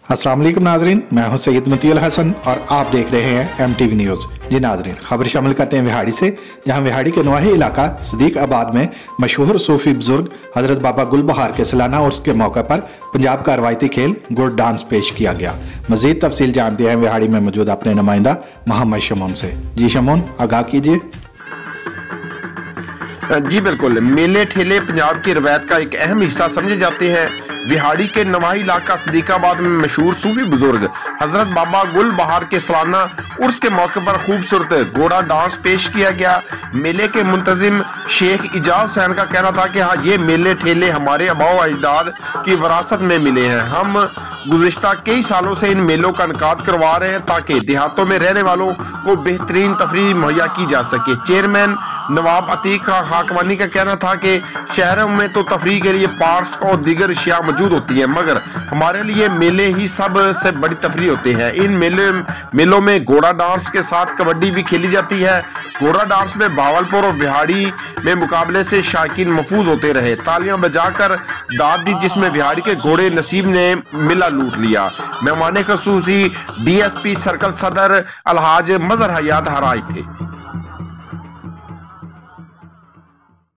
अस्सलाम वालेकुम नाजरीन, मैं हूं सैयद मुतीउल हसन और आप देख रहे हैं MTV न्यूज़। जी नाजरीन, खबर शामिल करते हैं विहाड़ी से, जहां विहाड़ी के नवाही इलाका सदीक आबाद में मशहूर सूफी बुजुर्ग हजरत बाबा गुलबहार के सालाना उर्स के मौके पर पंजाब का रवायती खेल गुड़ डांस पेश किया गया। मजीद तफसील जानते हैं विहाड़ी में मौजूद अपने नुमाइंदा मोहम्मद शमून से। जी शमून, आगाह कीजिए। जी बिल्कुल, मेले ठेले पंजाब की रवायत का एक अहम हिस्सा समझे जाते हैं। विहाड़ी के नवाही इलाका सदीकाबाद में मशहूर सूफी बुजुर्ग हजरत बाबा गुल बहार के सालाना उर्स के मौके पर खूबसूरत घोड़ा डांस पेश किया गया। मेले के मुंतजिम शेख इजाज हुसैन का कहना था कि हाँ, ये मेले ठेले हमारे आबाओ अजदाद की विरासत में मिले हैं। हम गुज़िश्ता कई सालों से इन मेलों का इनकाद करवा रहे हैं ताकि देहातों में रहने वालों को बेहतरीन तफरीह मुहैया की जा सके। चेयरमैन नवाब अतीक हाकमानी का कहना था कि शहरों में तो तफरीह के लिए पार्क्स और दीगर अशिया मौजूद होती है, मगर हमारे लिए मेले ही सबसे बड़ी तफरीह होते हैं। इन मेलों में घोड़ा डांस के साथ कबड्डी भी खेली जाती है। घोड़ा डांस में भावलपुर और बिहाड़ी में मुकाबले से शायकीन महफूज होते रहे। तालियां बजाकर दाद दी, जिसमें बिहाड़ी के घोड़े नसीब ने मिला लूट लिया। मेहमान खसूसी DSP सर्कल सदर अलहाज मजहर हयात हराज थे।